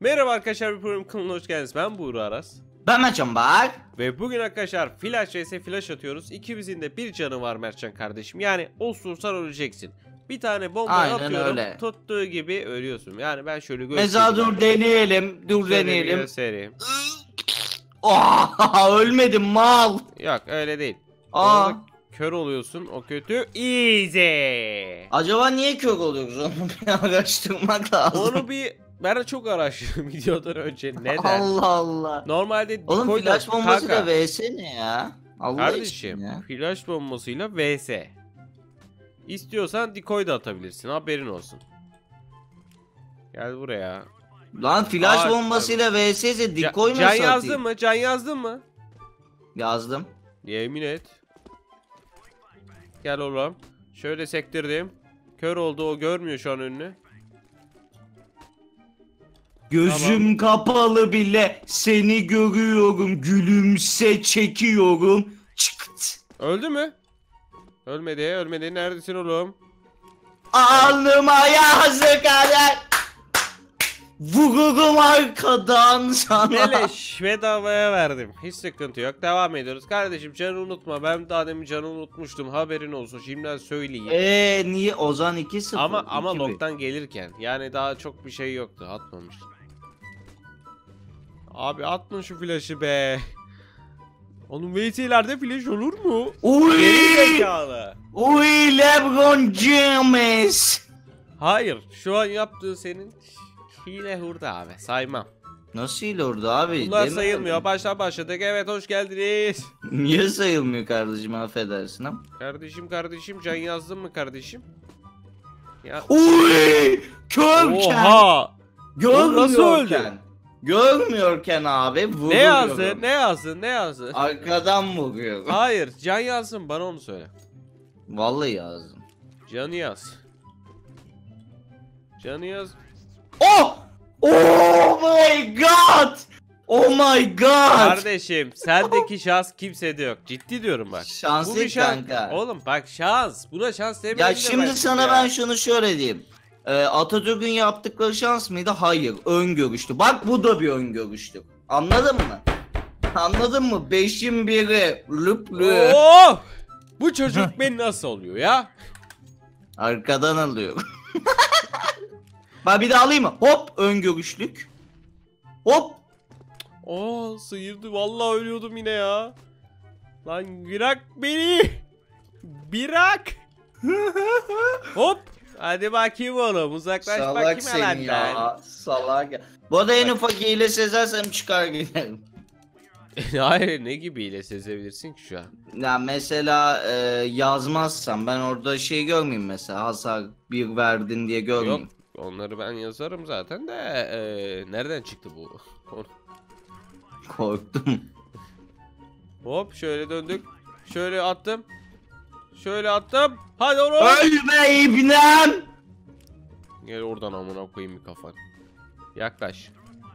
Merhaba arkadaşlar, bir program kanalına hoş geldiniz. Ben Buğra Aras. Ben Mertcan bak. Ve bugün arkadaşlar flash vs flash atıyoruz. İkimizin de bir canı var Mertcan kardeşim. Yani osursan öleceksin. Bir tane bomba Aynen atıyorum. öyle. Tuttuğu gibi ölüyorsun. Yani ben şöyle göstereyim. Mesela dur deneyelim. Şöyle göstereyim. Oh, ölmedim mal. Yok öyle değil. Aa. Orada kör oluyorsun. O kötü. Easy. Acaba niye kör oluyoruz onu bir araştırmak lazım. Onu ben çok araştırdım videodan önce. Neden? Allah Allah. Normalde Oğlum Dikoy'da- flash bombasıyla Kanka, vs ne ya? Allah kardeşim için ya. flash bombasıyla vs. İstiyorsan Dikoy da atabilirsin, haberin olsun. Gel buraya. Lan flash Aa, bombasıyla vs ise decoy Can nasıl yazdın atayım? mı? Can yazdın mı? Yazdım. Yemin et. Gel oğlum. Şöyle sektirdim. Kör oldu, o görmüyor şu an önünü. Gözüm kapalı bile seni görüyorum, gülümse çekiyorum. Çıkt. Öldü mü? Ölmedi, ölmedi. Neredesin oğlum? Alnıma yazık kader. Vururum arkadan sana. Beleş bedavaya verdim. Hiç sıkıntı yok. Devam ediyoruz. Kardeşim canı unutma. Ben daha demin canı unutmuştum. Haberin olsun. Şimdiden söyleyeyim. Niye Ozan 2-0? Ama 2-1. log'dan gelirken. Yani daha çok bir şey yoktu. Atmamış. Abi atma şu flash'ı be. Onun VT'lerde flash olur mu? Uy! Geri zekalı. Uy LeBron James. Hayır. Şu an yaptığı senin hile hurda abi. Saymam. Nasıl hile orada abi? Bunlar Deme sayılmıyor. abi. Baştan başladık. Evet, hoş geldiniz. Niye sayılmıyor kardeşim, affedersin ama. Kardeşim can yazdın mı kardeşim? Ya. Uy! Körken. Oha. O nasıl öldü? Görmüyorken. Görmüyorken abi vuruyorum. Ne yazdın? Ne yazdın? Ne yazdın? Arkadan vuruyorum. Hayır. Can yazsın, bana onu söyle. Vallahi yazdım. Canı yaz. Canı yaz. Oh! Oh my god! Oh my god! Kardeşim sendeki şans kimsede yok. Ciddi diyorum bak. Şans Bu değil bir şans. kanka. Oğlum bak, şans. Buna şans demeyin. Ya şimdi sana ben şunu şöyle diyeyim. Atatürk'ün yaptıkları şans mıydı? Hayır. Öngörüştü. Bak bu da bir öngörüştü. Anladın mı? Anladın mı? 5'in biri. Lüp lüp. Oh! Bu çocuk beni nasıl oluyor ya? Arkadan alıyor. Bak bir de alayım mı? Hop öngörüşlük. Hop. Oo, sıyırdı. Vallahi ölüyordum yine ya. Lan bırak beni. Bırak. Hop. Hadi bakayım oğlum. Uzaklaş Salak bakayım seni alandan. ya. Salak ya. Bu arada en ufak hile sezersem çıkar giderim. Hayır, ne gibi hile sezebilirsin ki şu an? Ya mesela yazmazsam ben orada şey görmeyeyim, mesela hasar bir verdin diye görmeyeyim. Yok, onları ben yazarım zaten de nereden çıktı bu? Korktum. Hop, şöyle döndük. Şöyle attım. Şöyle attım. Hadi oğlum. Öl be ibnem. Gel oradan, amına koyayım bir kafan. Yaklaş.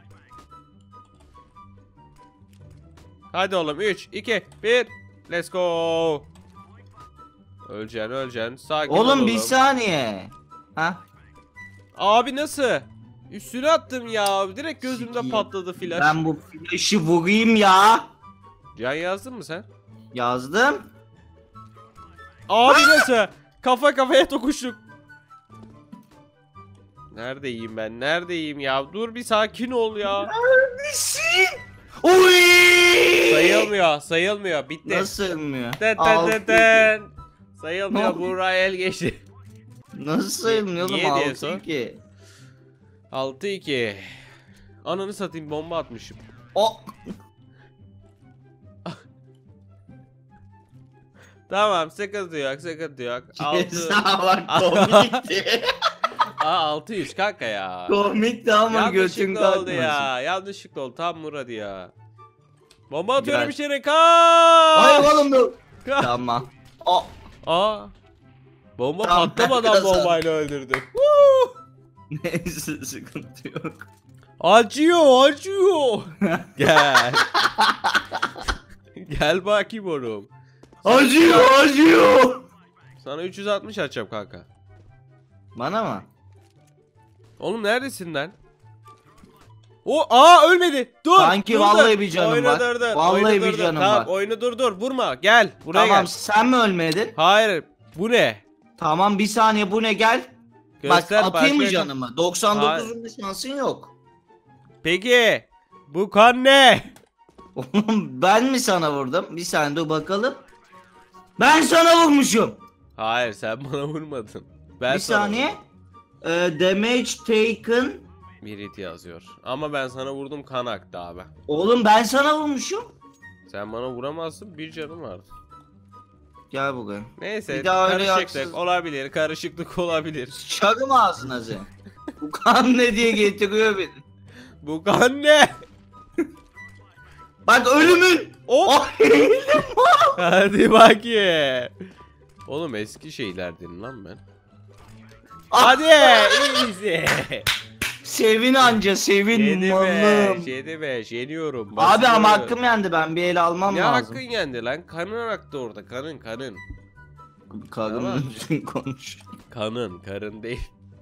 Hadi oğlum, 3 2 1 let's go. Öleceksin. Sakin ol Oğlum oğlum. bir saniye. Ha? Abi nasıl? Üstüne attım ya. Direkt gözümde Sikiyim. patladı flash. Ben bu flash'ı vurayım ya. Can yazdın mı sen? Yazdım. Abi nasıl? Kafa kafaya tokuştuk. Neredeyim ben? Neredeyim ya? Dur bir sakin ol ya. Neredesin? Uy! Sayılmıyor. Bitti. Nasıl sığmıyor? Sayılmıyor. Ne? Buraya el geçti. Nasıl sığmıyor oğlum? Niye diye sor. 6-2. 6-2. Ananı satayım, bomba atmışım. O. Tamam, sıkıntı yok. 6. Ceza bak komikti. 600 kanka ya. Komikti ama götün Yanlışlıkla oldu kalkmasın. ya. Yanlışlıkla oldu. Tam Murat ya. Bomba atıyorum Gel. içeri. Kaç. Hayır oğlum dur. Kaç. Tamam. O. Aa. Bomba Tamam, patlamadan kazandım. bombayla öldürdü. Neyse sıkıntı yok. Acıyor. Gel. Gel bakayım oğlum. Acıyor. Sana 360 açacağım kanka. Bana mı? Oğlum neredesin lan? Ölmedi. Dur. Kanki dur, vallahi dur. bir canım Oyunu var. durdur, Vallahi oyunu bir durdur. canım Tamam, var. oyunu durdur. Vurma. Gel. Buraya Tamam gel. sen mi ölmedin? Hayır. Bu ne? Tamam bir saniye bu ne gel. Göster, Bak atayım mı başka- canımı? 99'unda şansın yok. Peki. Bu kan ne? Oğlum ben mi sana vurdum? Bir saniye dur bakalım. Ben sana vurmuşum. Hayır, sen bana vurmadın. Ben Bir sana saniye. vurdum. Damage taken. Bir hit yazıyor. Ama ben sana vurdum, kan aktı abi. Oğlum ben sana vurmuşum. Sen bana vuramazsın, bir canım vardı. Gel buraya. Neyse, Bir daha öyle karışıklık haksız- olabilir, karışıklık olabilir. Çarım ağzına sen. Bu kan ne diye getiriyor beni. Bu kan ne? Bak ölümün. Hop. Ay, Hadi bakayım. Oğlum eski şeylerden lan ben. Ah. Hadi easy. sevin anca sevin 7-5, malım. 7-5 yeniyorum. Abi basıyorum. ama hakkım yendi ben bir el almam Ne lazım. hakkın yendi lan? Kanın aktı orada, kanın. Karımla Tamam. düzgün konuş. Karın değil.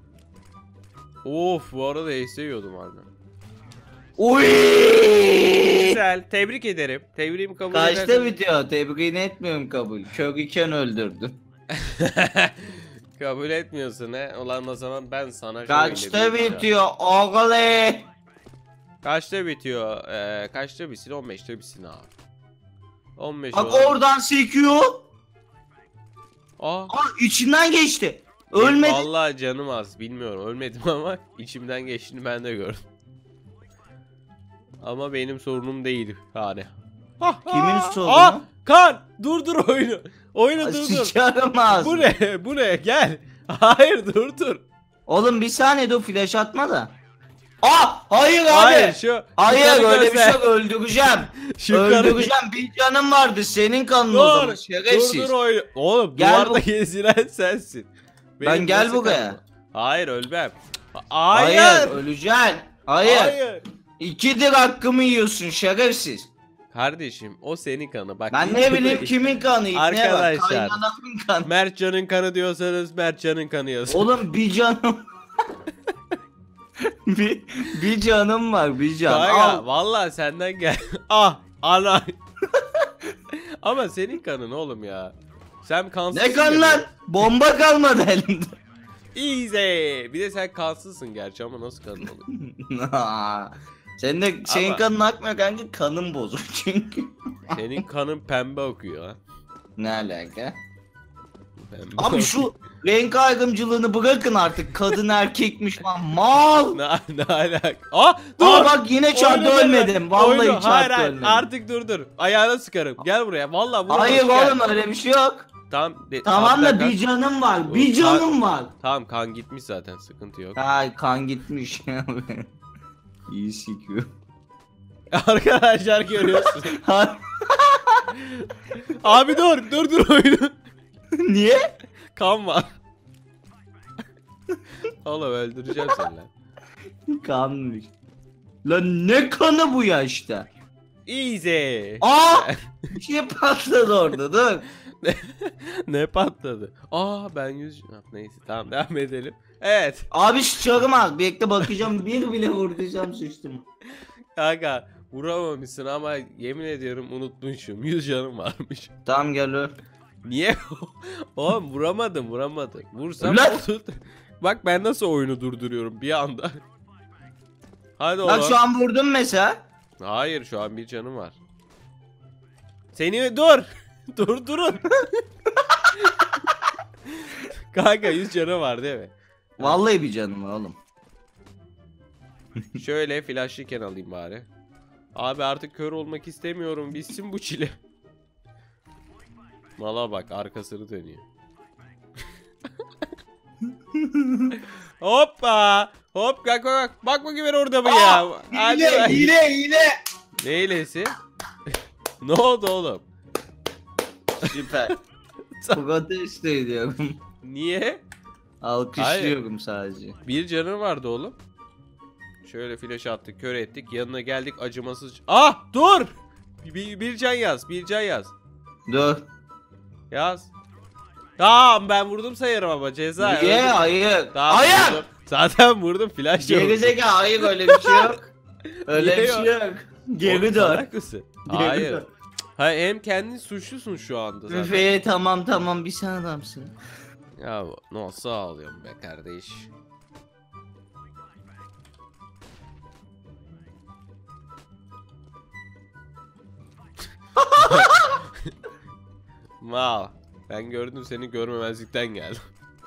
Of, bu arada ace yiyordum abi. Uy! Güzel, tebrik ederim. Tebriğimi kabul Kaçta edersin. bitiyor? Tebriğini etmiyorum kabul. Kör iken öldürdün. Kabul etmiyorsun he. Ulan o zaman ben sana şöyle Kaçta bir- bitiyor? Oğlum. Kaçta bitiyor? Kaçta bitsin? 15'te bitsin abi. 15 Bak olan- oradan sekiyor. Aa, Aa içinden geçti. Ölmedi. vallahi canım az. Bilmiyorum. Ölmedim ama içimden geçtiğini ben de gördüm. Ama benim sorunum değil hani. Kimin sorunu? Kan! Durdur oyunu. Oyunu durdur. Sıçarım ağzına. Bu ne? Bu ne? Gel. Hayır, durdur. Oğlum bir saniye dur flash atma da. Hayır abi. Hayır, şu Hayır kanı öyle bir göster. şey yok, öldüreceğim. Şu kanı- Öldüreceğim. Bir canım vardı senin kanın o zaman Dur. şerefsiz. Durdur oyunu. Oğlum Gel duvarda bu- gezilen sensin. Benim gel nasıl buraya. kanım? Hayır, ölmem. Hayır. Hayır. Öleceksin. Hayır. Hayır. 2'dir hakkımı yiyorsun şerefsiz. Kardeşim o senin kanı. Bak, Ben ne bileyim kimin kanı? İbne bak. Arkadaşlar. Kaynanamın kanı. Mertcan'ın kanı diyorsanız Mertcan'ın kanı yazın. Oğlum bir canım. bir canım var bir can. Kanka Al. vallahi senden gel. Ana. Ama senin kanın oğlum ya. Sen kansız. Ne kan lan? Bomba kalmadı elimde. Easy. Bir de sen kansızsın gerçi ama nasıl kanın olur? Senin Ama- kanın akmıyor kanka, kanın bozuk çünkü. Senin kanın pembe okuyor ha. Ne alaka? Pembe Abi şu renk ayrımcılığını bırakın artık, kadın erkekmiş lan mal. ne alaka? Dur. Bak yine çarptı Oyunu ölmedim. deme. Vallahi Oyunu- çarptı hayır, hayır. ölmedim. Artık dur. Ayağına sıkarım. Gel buraya. Vallahi vurma. Hayır Gel. oğlum öyle bir şey yok. Tamam. Tamam da dakika. bir canım var. Bu Bir kan- canım var. Tamam, kan gitmiş zaten, sıkıntı yok. Ay kan gitmiş. İyi sikiyor. Arkadaşlar görüyorsun. Abi dur oyunu. Niye? Kan var. Oğlum öldüreceğim seni lan. Kanmış. Lan ne kanı bu yaşta? Easy. Bir şey patladı orada dur. Ne patladı? Ben 100... Neyse, tamam, devam edelim. Evet. Abi sıçarım abi. Bekle bakacağım, bir bile vurduracağım sıçtım. Kanka vuramamışsın ama yemin ediyorum unutmuşum. 100 canım varmış. Tamam gel öl. Niye? Oğlum vuramadım. Vursam Lan! olur. Bak ben nasıl oyunu durduruyorum bir anda. Hadi oğlum. Bak şu an vurdum mesela. Hayır, şu an bir canım var. Seni dur. Durun. Kanka 100 canı var değil mi? Vallahi bir canım var oğlum. Şöyle flashlıyken alayım bari. Abi artık kör olmak istemiyorum. Bitsin bu çile. Mala bak, arkasını dönüyor. Hoppa. Hop bak. Bak bakayım ben orada mı ya? Hadi bak. Hile. Ne hilesi? Ne oldu oğlum? Süper. Protesto ediyorum. Niye? Alkışlıyorum sadece. Bir canı vardı oğlum. Şöyle flash attık, kör ettik. Yanına geldik, acımasız. Dur! Bir can yaz. Dur. Yaz. Tamam, ben vurdum sayarım ama ceza. Niye? öldüm. Hayır. Tamam, Hayır. vurdum. Zaten vurdum, flash yok. Gerizekalı hayır öyle bir şey yok. Öyle bir Niye şey yok. Geri Oğlum, dön. salak mısın? Geri Hayır. dön. Hayır, hem kendin suçlusun şu anda zaten. Efe tamam bir sen adamsın. Ya nasıl ağlıyorum be kardeş. Mal. Ben gördüm, seni görmemezlikten geldim.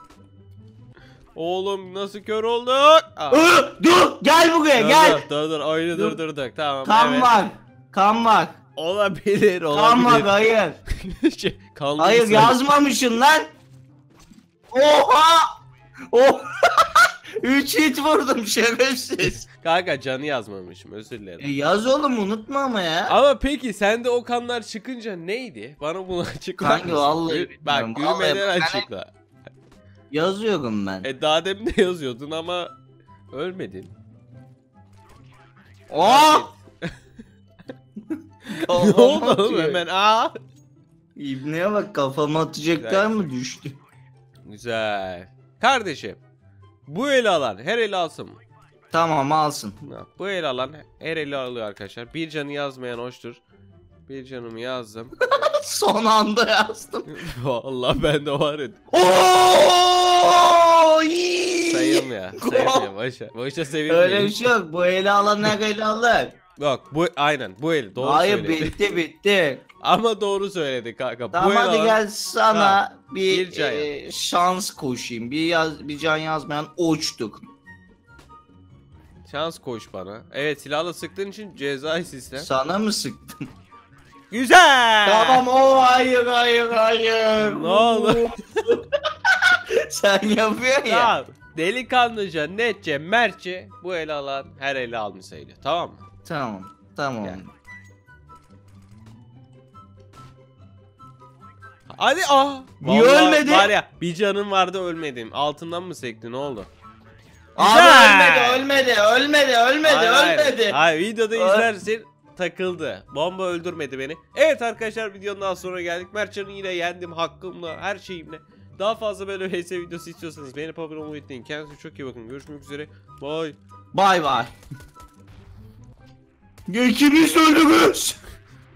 Oğlum nasıl kör olduk? Dur gel buraya gel. Dur oyunu Dur. durdurduk, tamam. Kan evet. var. Kan var. Olabilir. Kan var hayır. Kanlı Hayır mısın? yazmamışsın lan. Oha. Oh. 3 hit vurdum şerefsiz. Kanka canı yazmamışım, özür dilerim. Yaz oğlum unutma ama ya. Ama peki sende o kanlar çıkınca neydi? Bana bunu açıklar Kanka, mısın? vallahi Bak bilmiyorum, vallahi gülmeden ben- açıkla. Yazıyorum ben. Daha demin de yazıyordun ama ölmedin. Oh! Ne oldu oğlum hemen? Aa! İbneye bak kafama atacaklar Güzel. mı düştü? Güzel. Kardeşim, bu eli alan her eli alsın mı? Tamam alsın. Ha, bu eli alan her eli alıyor arkadaşlar. Bir canı yazmayan hoştur. Bir canımı yazdım. Son anda yazdım. Vallahi ben de var ya. Oo! Sayılmıyor. Sayılmıyor. Boşa sevilmiyor. Öyle bir şey yok. Bu eli alan her eli alır. Yok bu aynen bu el doğru Hayır söyledi. bitti. Ama doğru söyledi kanka. Tamam bu el hadi alan- gel sana Ha, bir bir can. şans koşayım. Bir can yazmayan uçtuk. Şans koş bana. Evet, silahla sıktığın için cezai sistem. Sana mı sıktım? Güzel. Tamam o hayır. Ne oldu? Sen yapıyorsun ya. Tamam. Delikanlıca, netçe, mertçe bu eli alan her eli almış sayılıyor. Tamam mı? Tamam. Gel. Hadi Niye Vallahi ölmedi? Var ya, bir canım vardı ölmedim. Altından mı sekti, ne oldu? Abi Güzel. ölmedi. Hayır, videoda Öl- izlersin, takıldı. Bomba öldürmedi beni. Evet arkadaşlar, videonun daha sonra geldik. Mertcan'ı yine yendim hakkımla, her şeyimle. Daha fazla böyle VS videosu istiyorsanız beğenip abone olmayı unutmayın. Kendinize çok iyi bakın. Görüşmek üzere. Bye. Bay. İkimiz ölürüz.